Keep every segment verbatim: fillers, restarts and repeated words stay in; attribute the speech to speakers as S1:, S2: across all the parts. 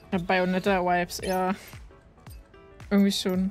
S1: Ja, Bayonetta-Vibes, ja. Irgendwie schon.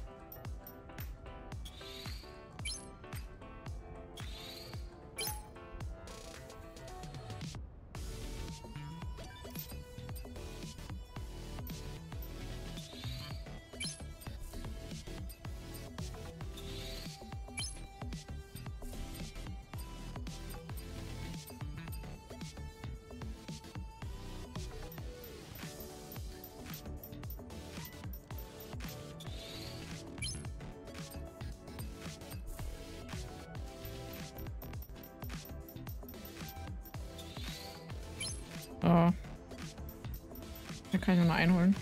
S1: Oh. Da kann ich nur noch einholen.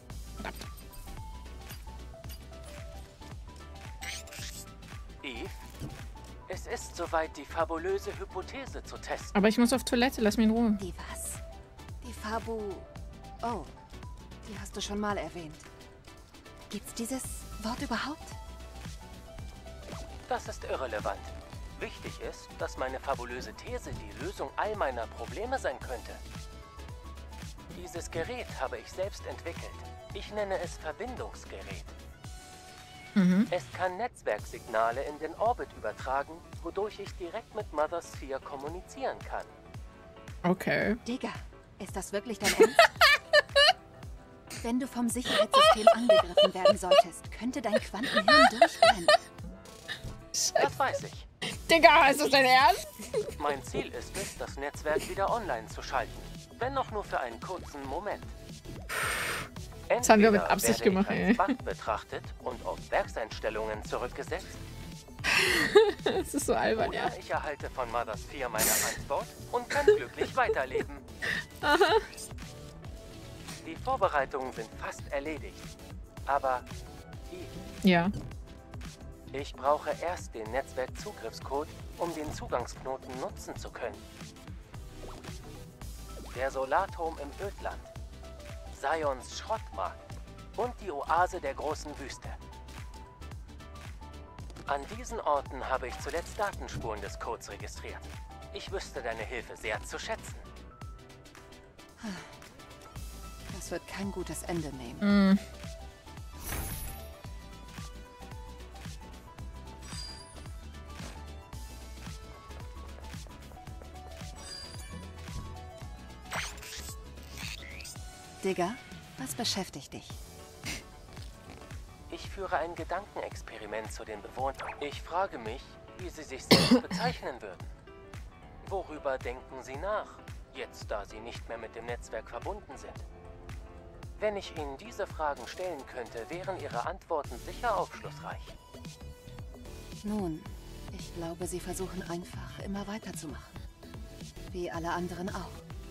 S2: Eve, es ist soweit, die fabulöse Hypothese zu testen.
S1: Aber ich muss auf Toilette, lass mich in Ruhe.
S3: Die was? Die Fabu... Oh, die hast du schon mal erwähnt. Gibt's dieses Wort überhaupt?
S2: Das ist irrelevant. Wichtig ist, dass meine fabulöse These die Lösung all meiner Probleme sein könnte. Dieses Gerät habe ich selbst entwickelt. Ich nenne es Verbindungsgerät.
S1: Mhm.
S2: Es kann Netzwerksignale in den Orbit übertragen, wodurch ich direkt mit Mother Sphere kommunizieren kann.
S1: Okay.
S3: Digga, ist das wirklich dein Ernst? Wenn du vom Sicherheitssystem angegriffen werden solltest, könnte dein Quantenhirn durchbrennen.
S2: Das weiß ich.
S1: Digga, ist das dein Ernst?
S2: Mein Ziel ist es, das Netzwerk wieder online zu schalten. Wenn auch nur für einen kurzen Moment.
S1: Das haben wir mit
S2: Entweder
S1: Absicht
S2: werde
S1: gemacht,
S2: ich
S1: ey.
S2: als Bug betrachtet und auf Werkseinstellungen zurückgesetzt.
S1: Das ist so albern,
S2: Oder
S1: ja.
S2: ich erhalte von Mother Sphere meine Antwort und kann glücklich weiterleben.
S1: Aha.
S2: Die Vorbereitungen sind fast erledigt. Aber Eve,
S1: Ja.
S2: ich brauche erst den Netzwerkzugriffscode, um den Zugangsknoten nutzen zu können. Der Solarturm im Ödland, Zions Schrottmarkt und die Oase der großen Wüste. An diesen Orten habe ich zuletzt Datenspuren des Codes registriert. Ich wüsste deine Hilfe sehr zu schätzen.
S3: Das wird kein gutes Ende nehmen.
S1: Mhm.
S3: Digga, was beschäftigt dich?
S2: Ich führe ein Gedankenexperiment zu den Bewohnern. Ich frage mich, wie sie sich selbst bezeichnen würden. Worüber denken sie nach, jetzt da sie nicht mehr mit dem Netzwerk verbunden sind? Wenn ich ihnen diese Fragen stellen könnte, wären ihre Antworten sicher aufschlussreich.
S3: Nun, ich glaube, sie versuchen einfach, immer weiterzumachen. Wie alle anderen auch.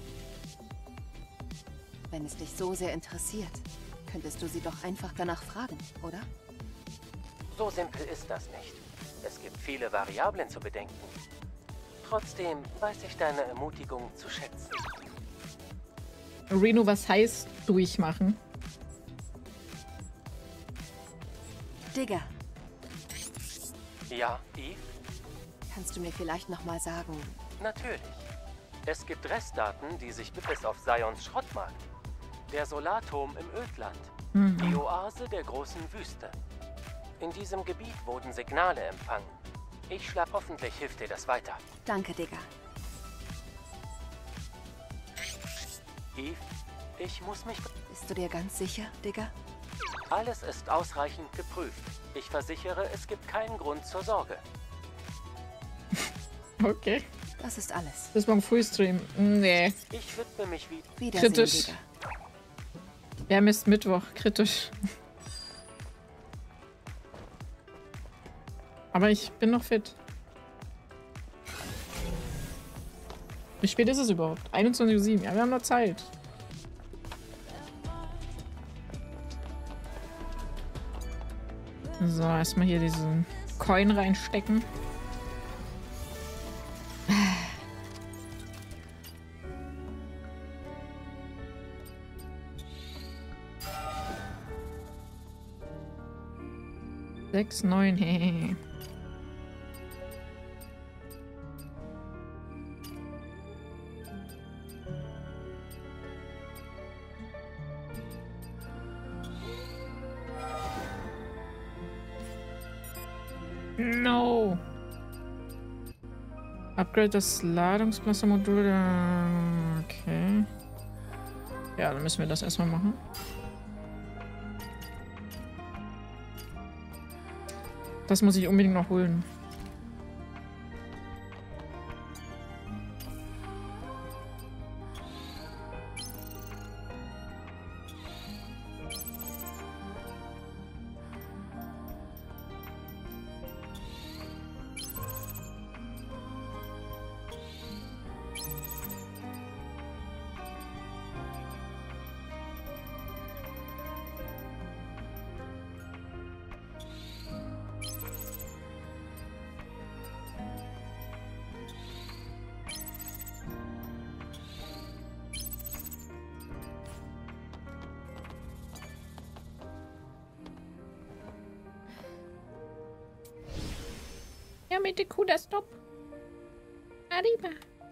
S3: Wenn es dich so sehr interessiert, könntest du sie doch einfach danach fragen, oder?
S2: So simpel ist das nicht. Es gibt viele Variablen zu bedenken. Trotzdem weiß ich deine Ermutigung zu schätzen.
S1: Reno, was heißt durchmachen?
S3: Digga,
S2: Ja, Eve?
S3: kannst du mir vielleicht nochmal sagen...
S2: Natürlich. Es gibt Restdaten, die sich bis auf Zions Schrottmarkt, der Solarturm im Ödland,
S1: Mhm.
S2: die Oase der großen Wüste. In diesem Gebiet wurden Signale empfangen. Ich schlaf, hoffentlich hilft dir das weiter.
S3: Danke, Digga.
S2: Eve, ich muss mich...
S3: Bist du dir ganz sicher, Digga?
S2: Alles ist ausreichend geprüft. Ich versichere, es gibt keinen Grund zur Sorge.
S1: Okay.
S3: Das ist alles.
S1: Bis morgen Frühstream. Nee.
S2: Ich widme mich wie...
S3: Wiedersehen,
S1: Kritisch.
S3: Digga.
S1: Wir haben jetzt Mittwoch. Kritisch. Aber ich bin noch fit. Wie spät ist es überhaupt? einundzwanzig Uhr sieben. Ja, wir haben noch Zeit. So, erstmal hier diesen Coin reinstecken. Sechs, neun, hehehe. No. Upgrade das Ladungsmassemodul. Okay. Ja, dann müssen wir das erstmal machen. Das muss ich unbedingt noch holen. Ja, mit der Kuh, das Stop. Arriba.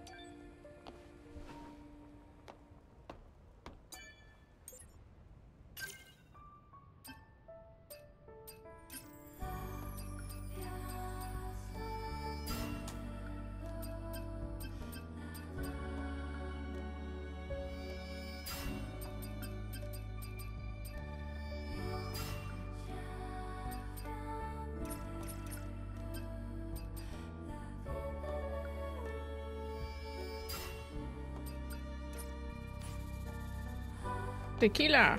S1: Tequila.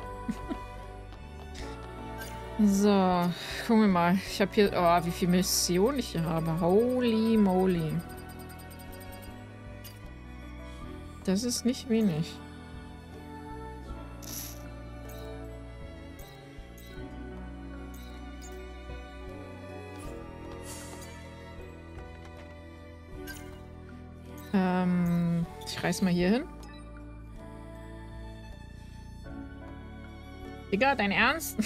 S1: So, gucken wir mal. Ich habe hier... Oh, wie viel Mission ich hier habe. Holy moly. Das ist nicht wenig. Ähm, ich reiß mal hier hin. Digga, dein Ernst?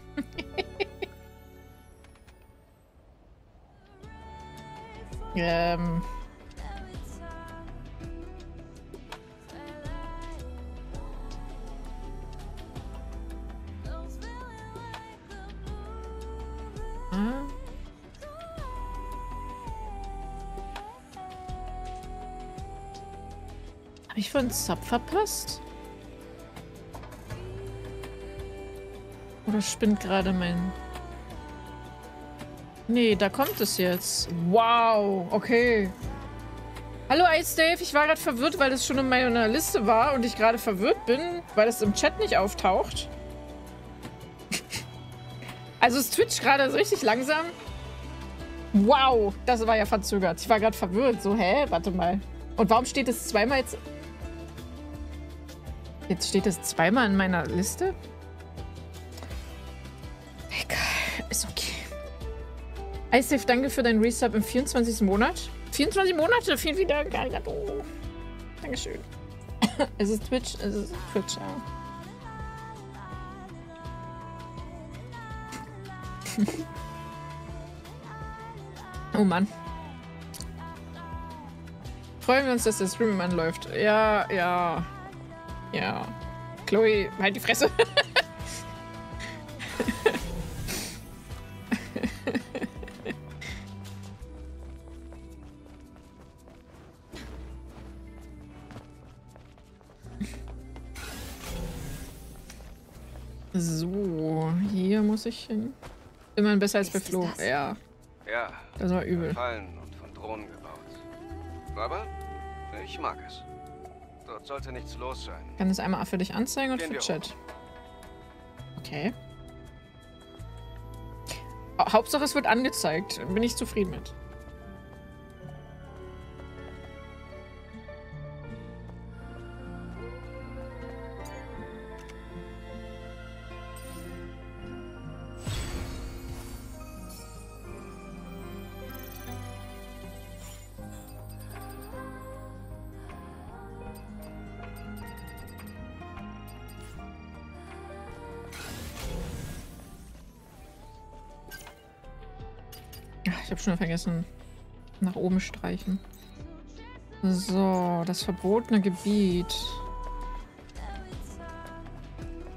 S1: ähm. Ah. Hab ich von Sub verpasst? Oder spinnt gerade mein... Nee, da kommt es jetzt. Wow, okay. Hallo Ice Dave, ich war gerade verwirrt, weil das schon in meiner Liste war und ich gerade verwirrt bin, weil das im Chat nicht auftaucht. Also ist Twitch gerade so richtig langsam. Wow, das war ja verzögert. Ich war gerade verwirrt. So, hä? Warte mal. Und warum steht es zweimal jetzt... Jetzt steht es zweimal in meiner Liste? Egal, ist okay. Ice Dave, danke für deinen Resub im vierundzwanzigsten Monat. vierundzwanzig Monate, vielen, vielen Dank. Oh. Dankeschön. Es ist Twitch, es ist Twitch, ja. Oh Mann. Freuen wir uns, dass der Stream anläuft. Ja, ja. Ja. Chloe, halt die Fresse. So, hier muss ich hin. Immerhin besser als bei Flo. Ja.
S4: Ja.
S1: Das war übel.
S4: Fallen und von Drohnen gebaut. Aber ich mag es. Dort sollte nichts los sein.
S1: Ich kann es einmal für dich anzeigen und
S4: Gehen
S1: für
S4: wir
S1: Chat. Okay. Hauptsache es wird angezeigt. Bin ich zufrieden mit. Ich habe schon vergessen. Nach oben streichen. So, das verbotene Gebiet.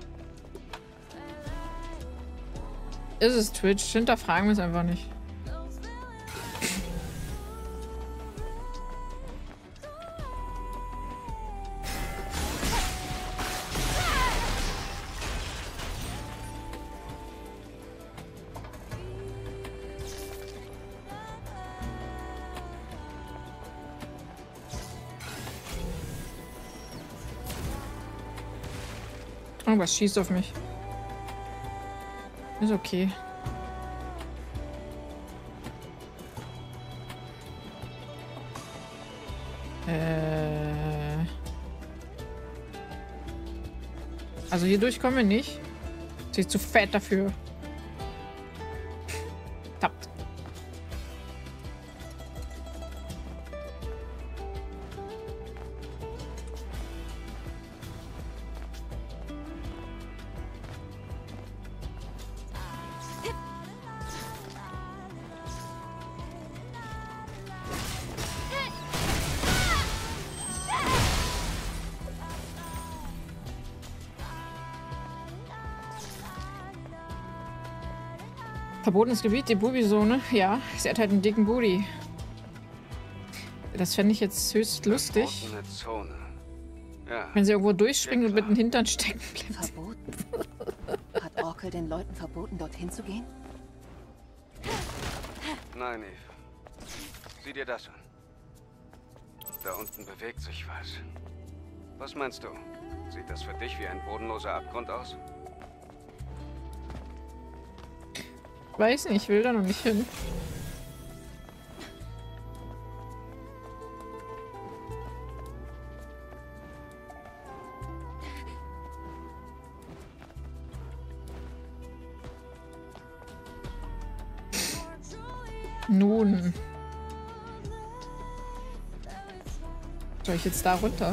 S1: Ist es Twitch? Hinterfragen wir es einfach nicht. Irgendwas schießt auf mich. Ist okay. Äh. Also hier durch kommen wir nicht. Sie ist zu fett dafür. Tappt. Verbotenes Gebiet, die Booby-Zone. Ja, sie hat halt einen dicken Booty. Das fände ich jetzt höchst lustig.
S4: Zone. Ja.
S1: Wenn sie irgendwo durchspringt und mit dem Hintern stecken bleibt.
S3: Verboten? Hat Orkel den Leuten verboten, dorthin zu gehen?
S4: Nein, Eve. Sieh dir das an. Da unten bewegt sich was. Was meinst du? Sieht das für dich wie ein bodenloser Abgrund aus?
S1: Weiß nicht, ich will da noch nicht hin. Nun. Soll ich jetzt da runter?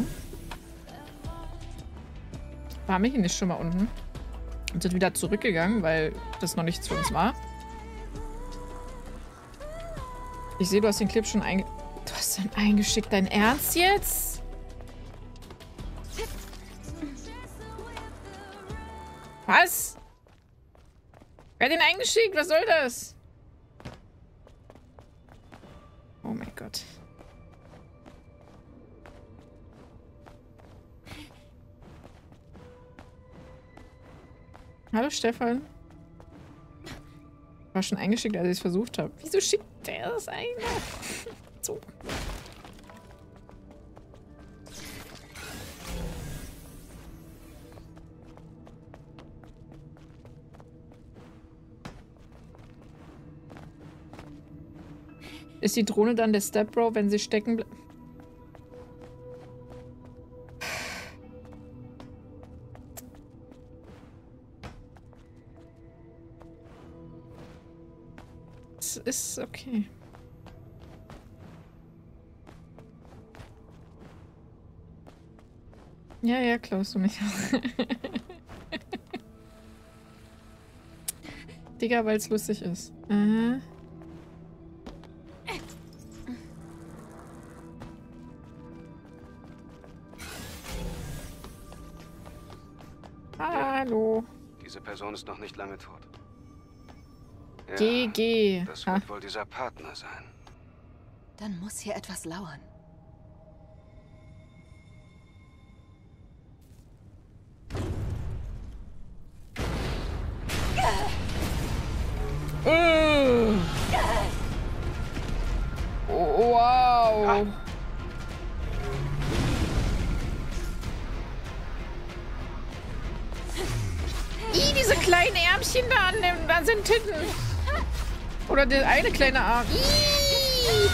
S1: War mich nicht schon mal unten? Und sind wieder zurückgegangen, weil das noch nichts für uns war. Ich sehe, du hast den Clip schon einge... Du hast den eingeschickt. Dein Ernst jetzt? Was? Wer hat den eingeschickt? Was soll das? Oh mein Gott. Hallo Stefan. War schon eingeschickt, als ich es versucht habe. Wieso schickt der das ein? So. Ist die Drohne dann der Stepbro, wenn sie stecken bleibt? Das ist okay. Ja, ja, Klaus, du mich auch. Digga, weil es lustig ist. Aha. Hallo.
S4: Diese Person ist noch nicht lange tot. Ja,
S1: G G.
S4: Das wird wohl dieser Partner sein.
S3: Dann muss hier etwas lauern.
S1: Uh. Oh, wow.
S4: Ah.
S1: Ih, diese kleinen Ärmchen da, an dem, da sind Titten. Oder der eine kleine Arm. Ih.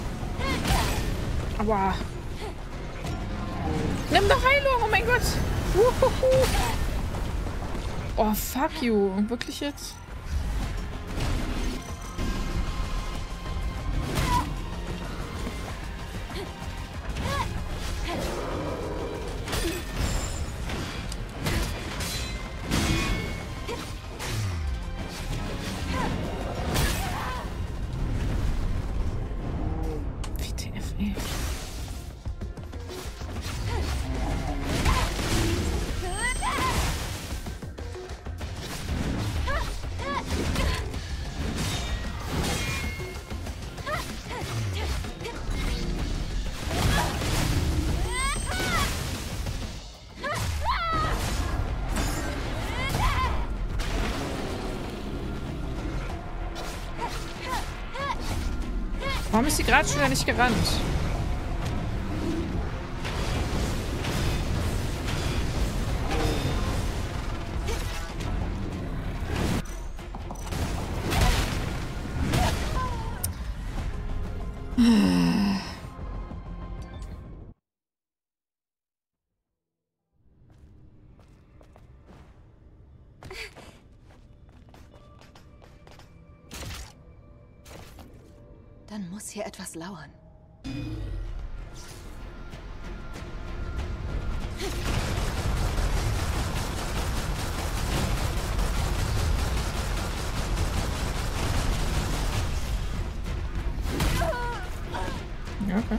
S1: Aua. Nimm doch Heilung, oh mein Gott. Uhuhu. Oh, fuck you. Wirklich jetzt? W T F, ey. Warum ist sie gerade schon wieder nicht gerannt?
S3: Dann muss hier etwas lauern.
S1: Ja, okay.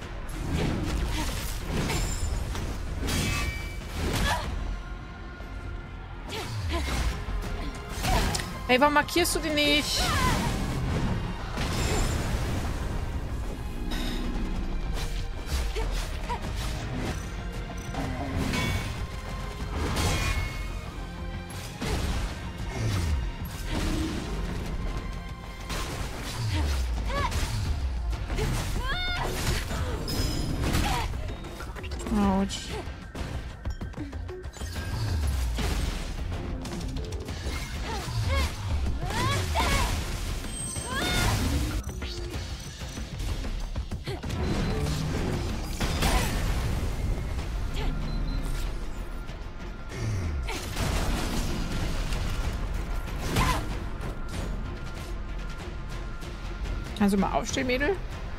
S1: Hey, warum markierst du die nicht? Autsch. Kannst du mal aufstehen, Mädel?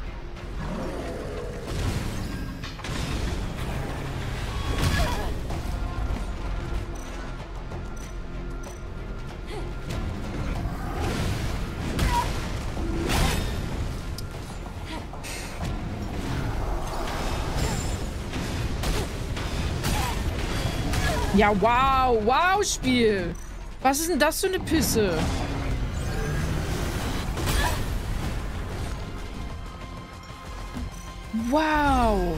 S1: Ja, wow, wow, Spiel. Was ist denn das für eine Pisse? Wow.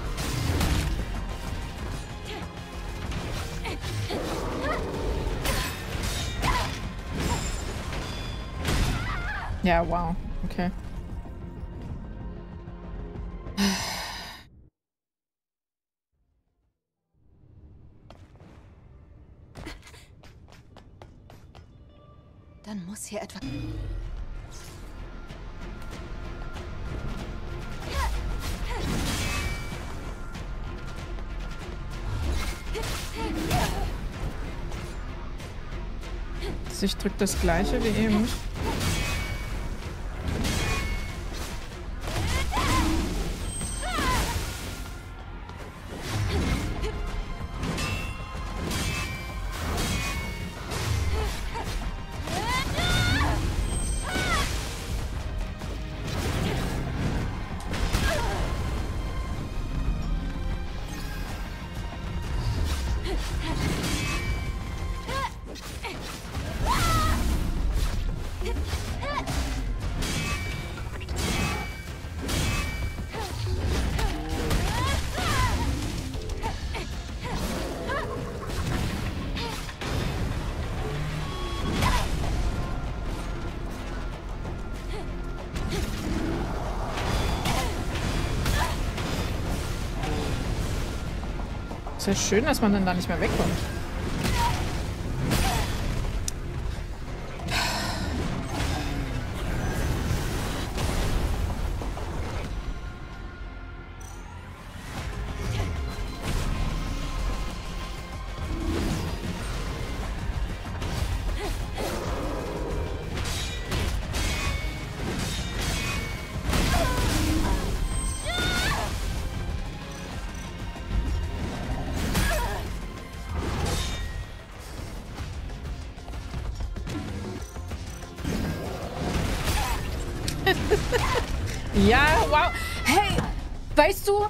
S1: Ja, wow. Okay.
S3: Dann muss hier etwas...
S1: Ich drück das gleiche wie eben. Ist ja schön, dass man dann da nicht mehr wegkommt. Ja, wow. Hey, weißt du?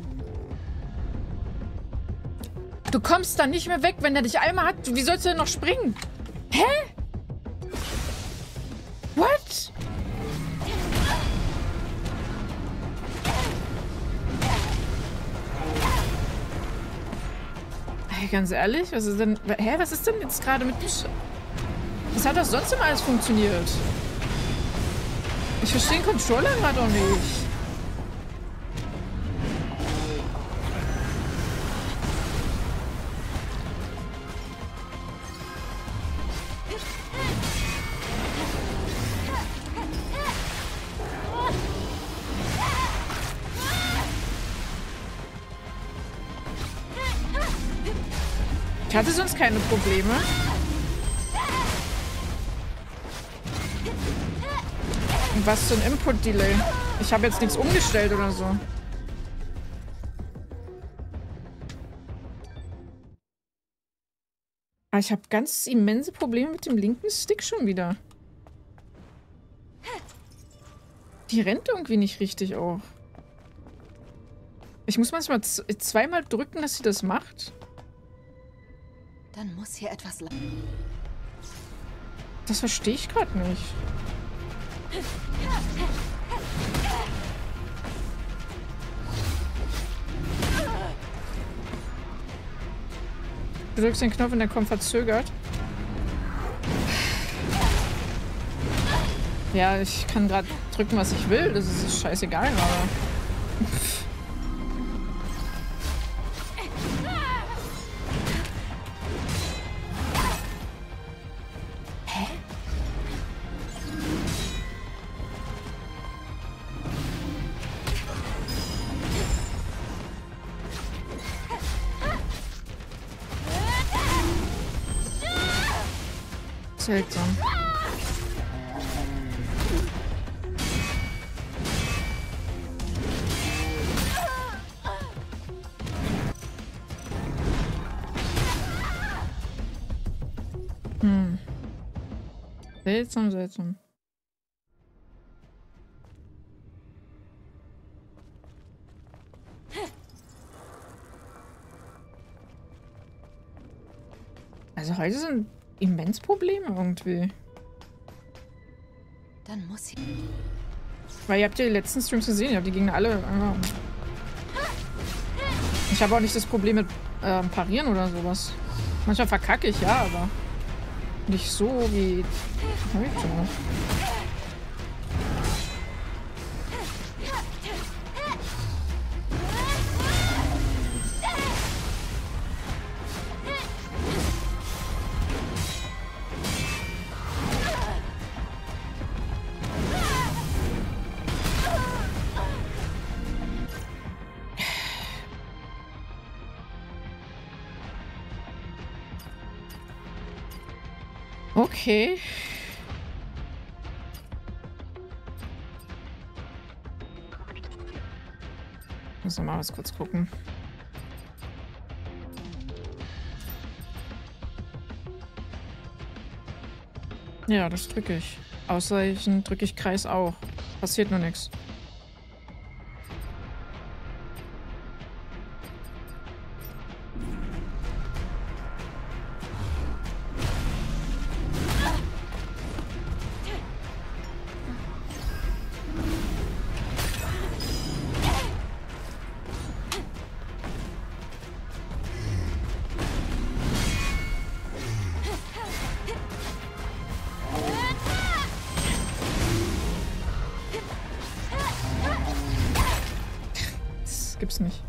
S1: Du kommst da nicht mehr weg, wenn er dich einmal hat. Wie sollst du denn noch springen? Hä? What? Hey, ganz ehrlich, was ist denn... Hä, was ist denn jetzt gerade mit... Was hat das sonst immer alles funktioniert? Ich verstehe den Controller gerade auch nicht. Ich hatte sonst keine Probleme. Und was für ein Input-Delay. Ich habe jetzt nichts umgestellt oder so. Aber ich habe ganz immense Probleme mit dem linken Stick schon wieder. Die rennt irgendwie nicht richtig auch. Ich muss manchmal zweimal drücken, dass sie das macht.
S3: Dann muss hier etwas...
S1: Das verstehe ich gerade nicht. Du drückst den Knopf und der kommt verzögert. Ja, ich kann gerade drücken, was ich will. Das ist scheißegal gerade. Seltsam. Hm. Seltsam, seltsam. Also heute sind immens Probleme irgendwie.
S3: Dann muss ich...
S1: Weil ihr habt ja die letzten Streams gesehen, ihr habt die Gegner alle... Ich habe auch nicht das Problem mit äh, Parieren oder sowas. Manchmal verkacke ich, ja, aber nicht so wie heute. Okay. Muss noch mal was kurz gucken. Ja, das drücke ich. Ausweichen drücke ich Kreis auch. Passiert nur nichts. Gibt's nicht.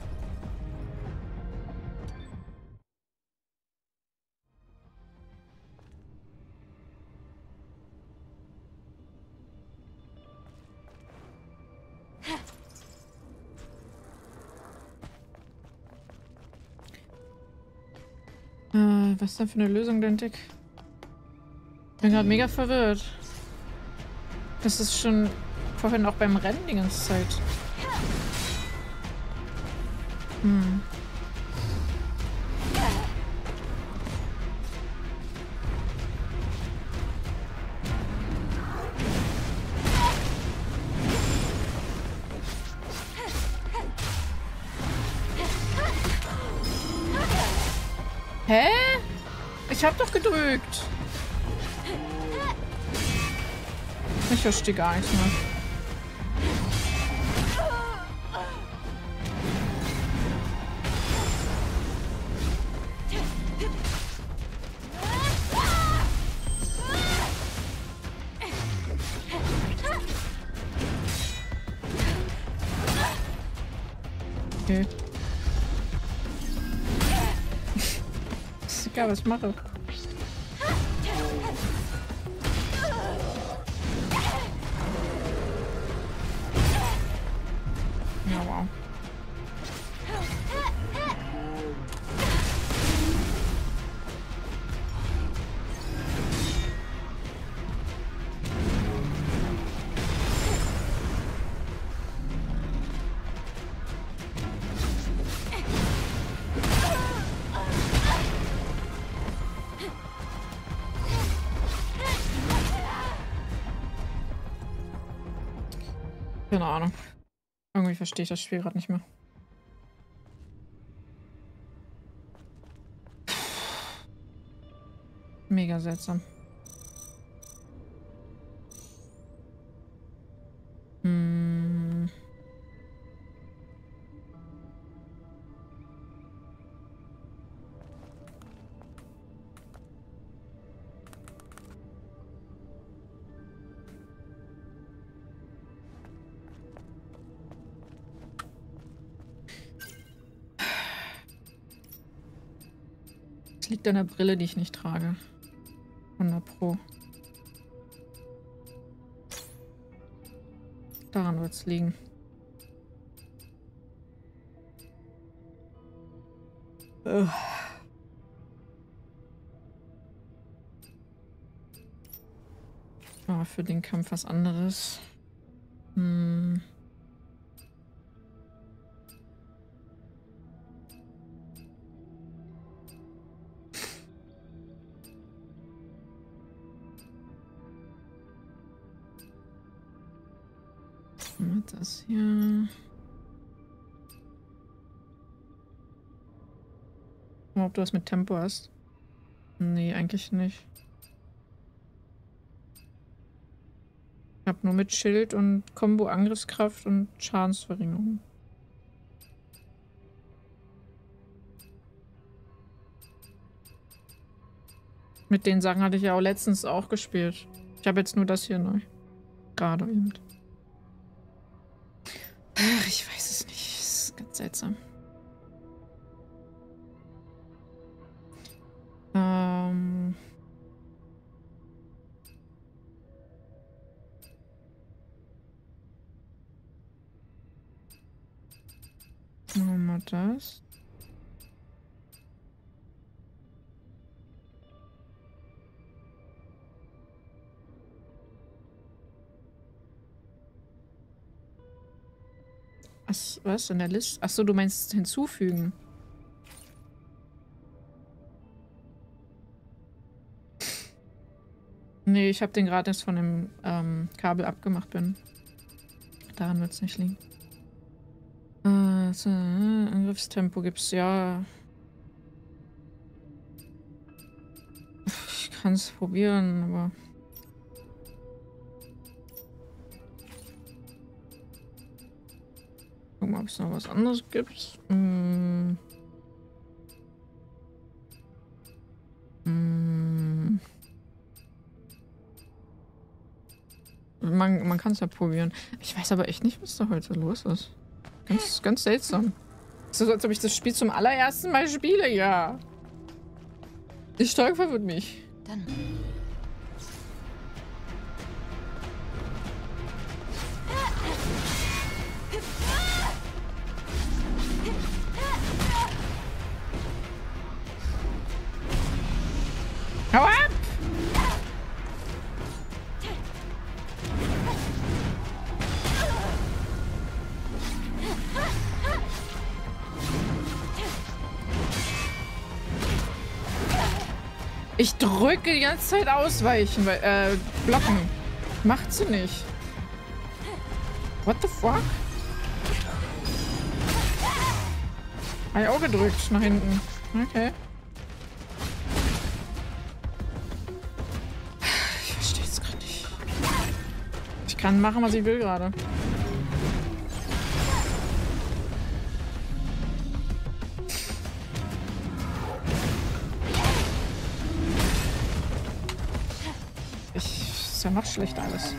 S1: Äh, was ist da für eine Lösung denn, Dick? Ich bin gerade mega verwirrt. Das ist schon vorhin auch beim Rennen die ganze Zeit. Hm. Hä? Ich hab doch gedrückt. Ich verstehe gar nichts mehr. Okay. Ist egal, was ich mache. Ja, wow. Keine Ahnung. Irgendwie verstehe ich das Spiel gerade nicht mehr. Mega seltsam. Hm. Es liegt an der Brille, die ich nicht trage. hundert Pro. Daran wird es liegen. Ugh. Aber für den Kampf was anderes. Hm. Das hier. Mal, ob du was mit Tempo hast. Nee, eigentlich nicht. Ich hab nur mit Schild und Combo Angriffskraft und Schadensverringerung. Mit den Sachen hatte ich ja auch letztens auch gespielt. Ich habe jetzt nur das hier neu. Gerade eben. Ach, ich weiß es nicht. Das ist ganz seltsam. Ähm. Machen wir mal das. Was, was in der Liste? Achso, du meinst hinzufügen. Nee, ich habe den gerade erst von dem ähm, Kabel abgemacht bin. Daran wird es nicht liegen. Äh, so, Angriffstempo gibt's ja. Ich kann es probieren, aber. Gucken mal, ob es noch was anderes gibt. Hm. Hm. Man, man kann es ja probieren. Ich weiß aber echt nicht, was da heute los ist. Ganz, ganz seltsam. Es ist so, als ob ich das Spiel zum allerersten Mal spiele, ja. Die Steuerung verwirrt mich.
S3: Dann.
S1: Hau ab! Ich drücke die ganze Zeit ausweichen, weil, äh, blocken. Macht sie nicht. What the fuck? Hab ich auch gedrückt nach hinten. Okay. kann machen, was ich will gerade. Ich... Ist ja noch schlechter alles.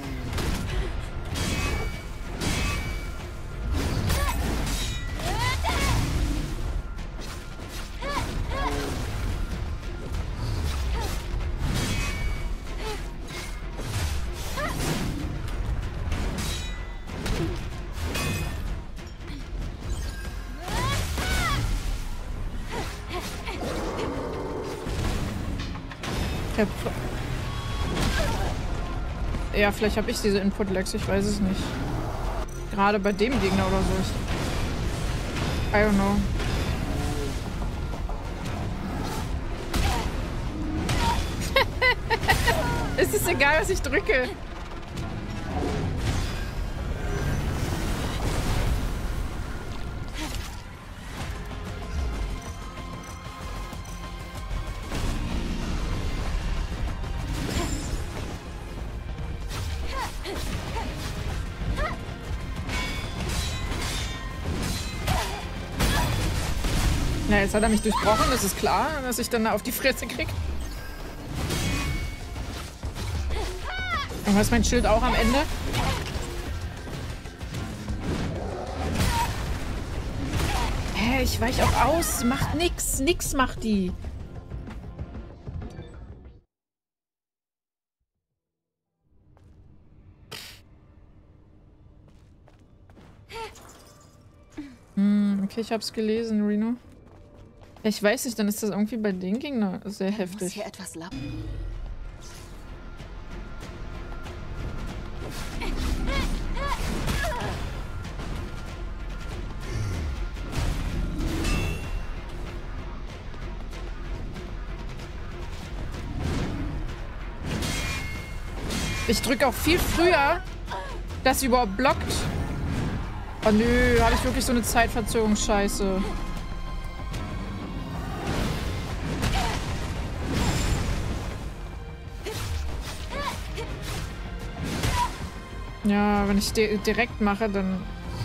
S1: Ja, vielleicht habe ich diese Input-Lags, ich weiß es nicht. Gerade bei dem Gegner oder so ist. I don't know. Es ist egal, was ich drücke. Na, jetzt hat er mich durchbrochen, das ist klar, dass ich dann auf die Fresse krieg. Und ist mein Schild auch am Ende? Hä, ich weich auch aus. Macht nix. Nix macht die. Hm, okay, ich hab's gelesen, Reno. Ich weiß nicht, dann ist das irgendwie bei den Gegnern sehr heftig.
S3: Muss hier etwas lappen.
S1: Ich drücke auch viel früher, dass sie überhaupt blockt. Oh nö, habe ich wirklich so eine Zeitverzögerung? Scheiße. Ja, wenn ich di direkt mache, dann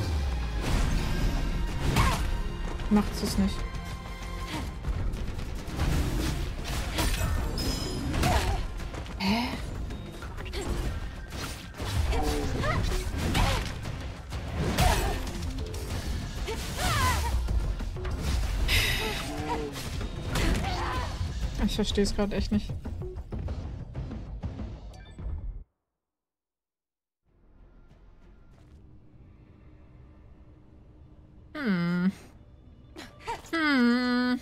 S1: macht es nicht. Hä? Ich verstehe es gerade echt nicht. Hm. Hm.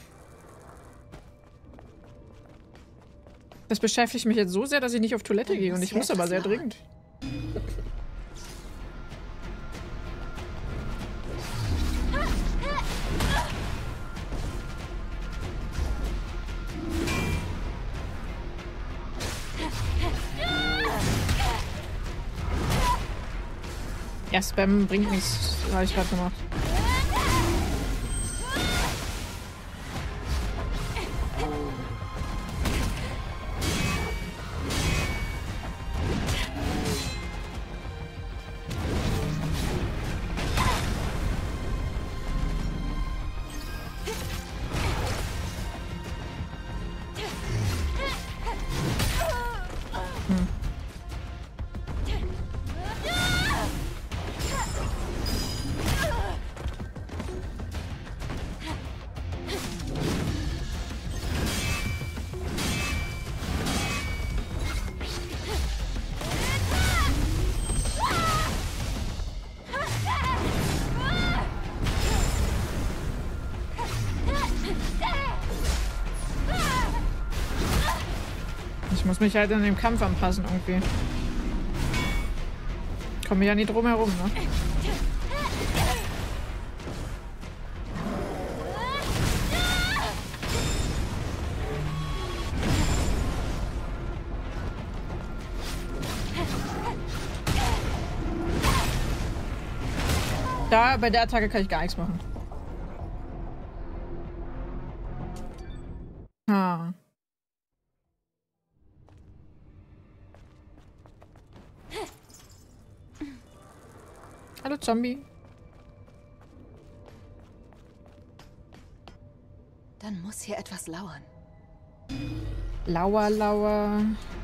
S1: Das beschäftigt mich jetzt so sehr, dass ich nicht auf Toilette gehe. Und ich muss aber sehr dringend. Ja, Spam bringt nichts, habe ich gerade gemacht. Ich muss mich halt an den Kampf anpassen irgendwie. Komme ja nie drum herum, ne? Da, bei der Attacke kann ich gar nichts machen. Ah. Hallo Zombie.
S3: Dann muss hier etwas lauern.
S1: Lauer, lauer.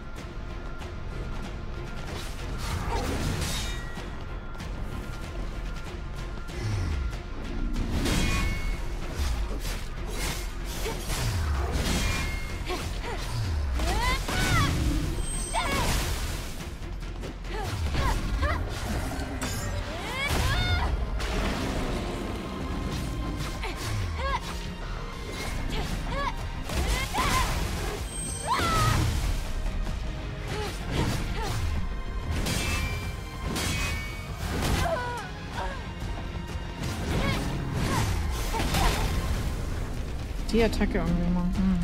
S1: Die Attacke irgendwie mal. Hm.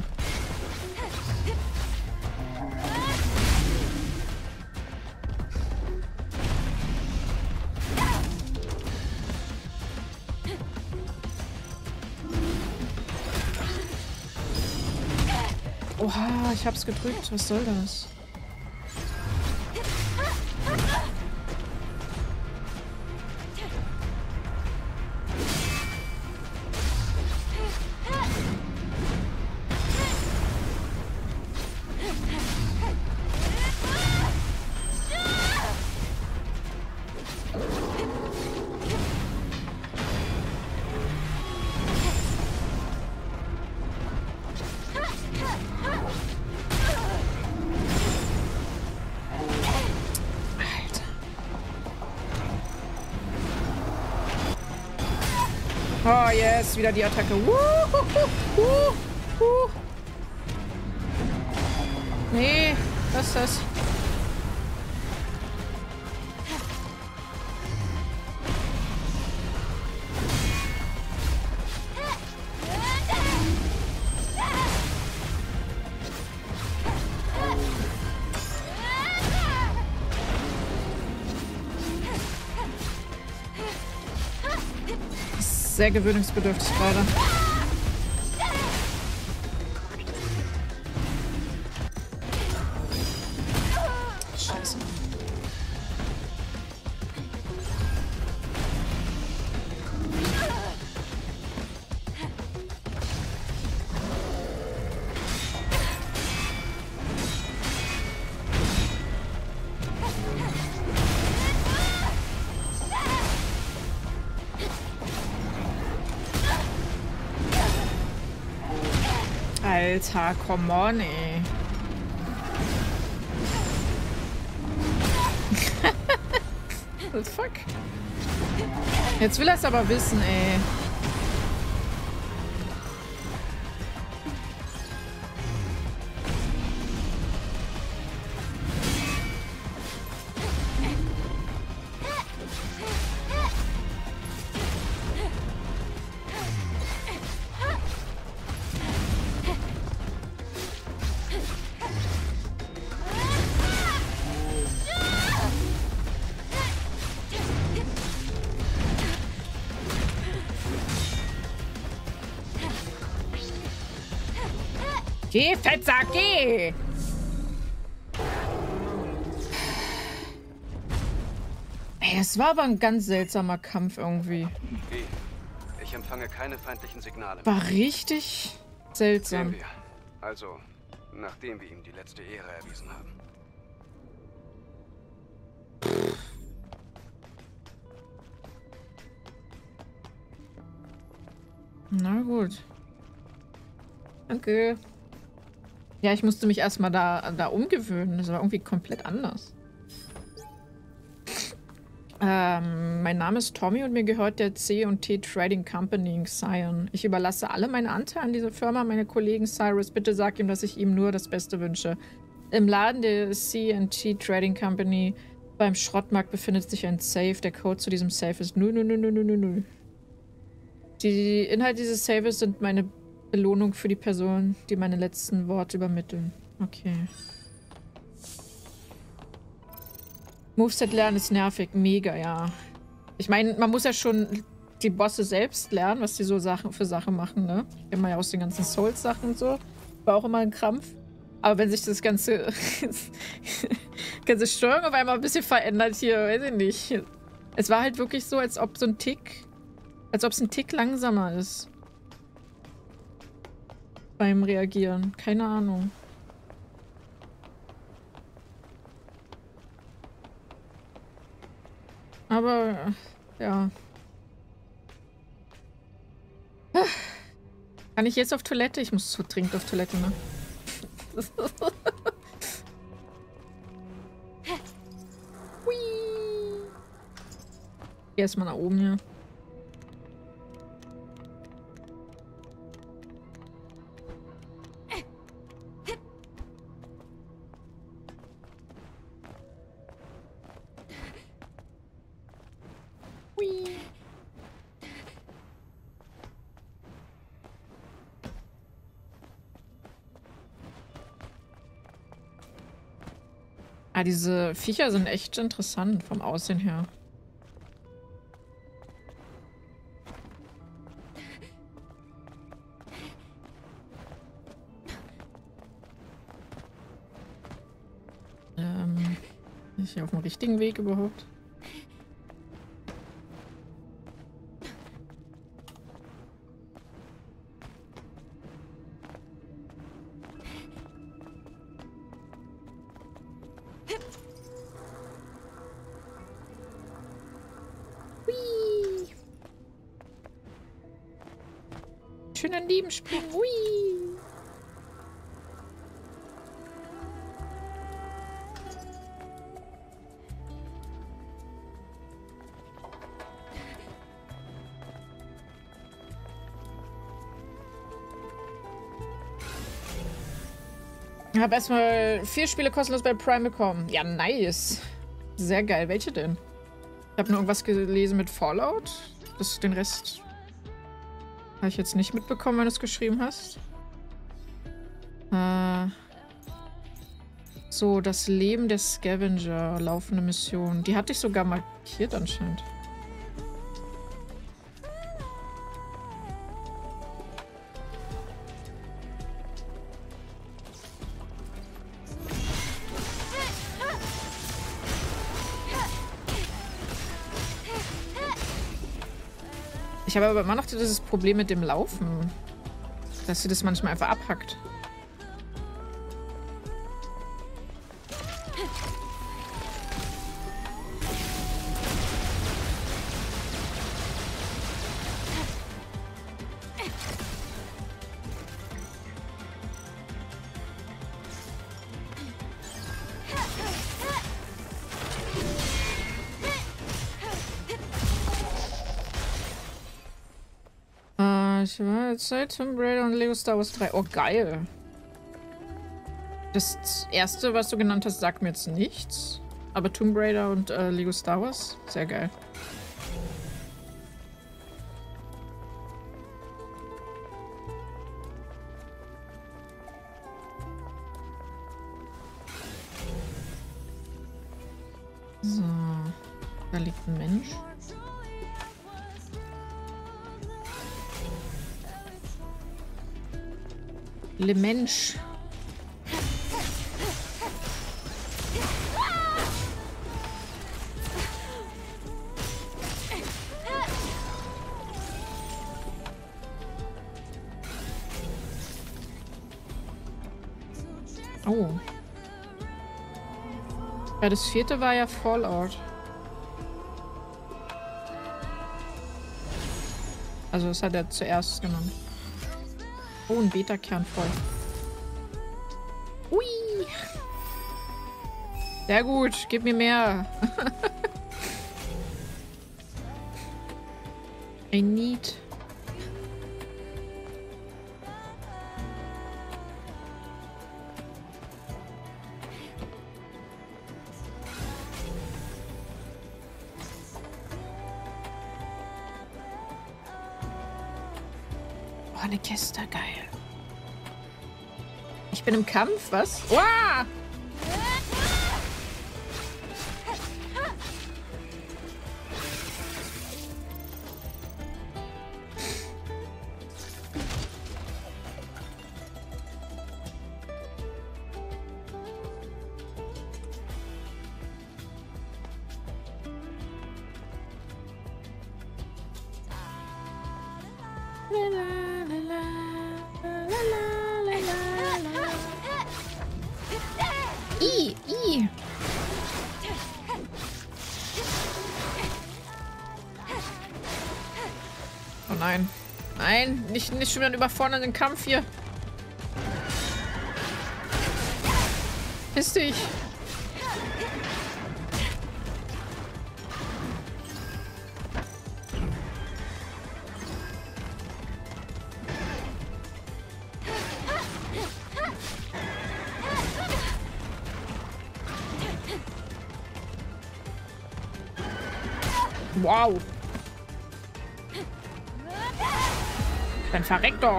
S1: Oha, ich hab's gedrückt. Was soll das? Oh, yes, wieder die Attacke. Uh, uh, uh, uh. Nee, was ist das? Sehr gewöhnungsbedürftig gerade. Scheiße. Alter, come on, ey. What the fuck? Jetzt will er es aber wissen, ey. Geh, Fettsack, geh! Ey, es war aber ein ganz seltsamer Kampf irgendwie.
S4: Wie? Ich empfange keine feindlichen Signale.
S1: War richtig seltsam.
S4: Sehen wir. Also, nachdem wir ihm die letzte Ehre erwiesen haben.
S1: Na gut. Danke. Ja, ich musste mich erstmal da, da umgewöhnen. Das war irgendwie komplett anders. Ähm, mein Name ist Tommy und mir gehört der C und T Trading Company in Xion. Ich überlasse alle meine Anteile an dieser Firma, meine Kollegen Cyrus. Bitte sag ihm, dass ich ihm nur das Beste wünsche. Im Laden der C und T Trading Company beim Schrottmarkt befindet sich ein Safe. Der Code zu diesem Safe ist null null null null null null. Die Inhalte dieses Safes sind meine Belohnung für die Person, die meine letzten Worte übermitteln. Okay. Moveset lernen ist nervig. Mega, ja. Ich meine, man muss ja schon die Bosse selbst lernen, was die so Sachen für Sachen machen, ne? Immer ja aus den ganzen Souls-Sachen und so. War auch immer ein Krampf. Aber wenn sich das ganze ganze Steuerung auf einmal ein bisschen verändert hier, weiß ich nicht. Es war halt wirklich so, als ob so ein Tick, als ob es ein Tick langsamer ist. Beim Reagieren. Keine Ahnung. Aber, ja. Kann ich jetzt auf Toilette? Ich muss so dringend auf Toilette, ne? Hui. Erstmal nach oben hier. Hui. Ah, diese Viecher sind echt interessant vom Aussehen her. Ähm, bin ich hier auf dem richtigen Weg überhaupt? Schön daneben springen. Hui. Ich habe erstmal vier Spiele kostenlos bei Prime bekommen. Ja, nice. Sehr geil. Welche denn? Ich habe nur irgendwas gelesen mit Fallout. Das, den Rest habe ich jetzt nicht mitbekommen, wenn du es geschrieben hast. Äh, so, das Leben der Scavenger. Laufende Mission. Die hatte ich sogar markiert anscheinend. Ich habe aber immer noch dieses Problem mit dem Laufen. Dass sie das manchmal einfach abhackt. Ich war jetzt seit Tomb Raider und Lego Star Wars drei. Oh, geil. Das erste, was du genannt hast, sagt mir jetzt nichts. Aber Tomb Raider und äh, Lego Star Wars, sehr geil. So. Da liegt ein Mensch. Le Mensch. Oh. Ja, das vierte war ja Fallout. Also das hat er zuerst genannt. Oh, ein Beta-Kern voll. Ui. Sehr gut, gib mir mehr. I need. Oh, eine Kiste, geil. Ich bin im Kampf, was? Wow! I, I. Oh nein. Nein, nicht, nicht schon wieder einen überfordernden Kampf hier. Piss dich. Wow. Dann verreck doch.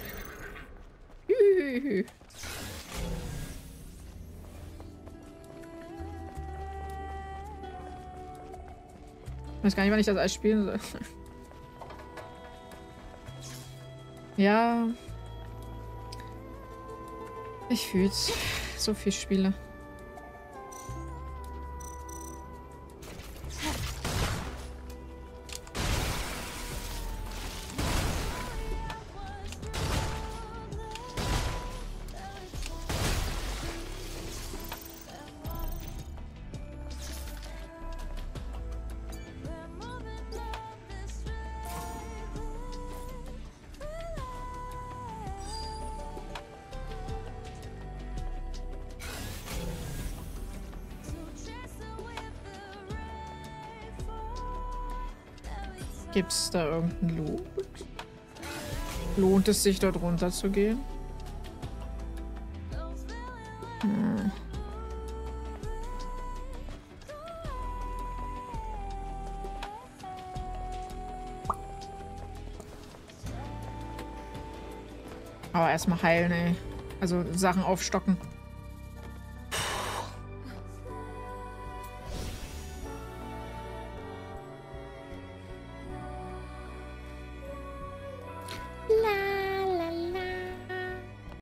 S1: Hühühü. Ich weiß gar nicht, wann ich das alles spielen soll. Ja. Ich fühl's. So viel Spiele. Gibt's da irgendeinen Loot? Lohnt es sich, dort runter zu gehen? Hm. Aber erstmal heilen, ey. Also Sachen aufstocken.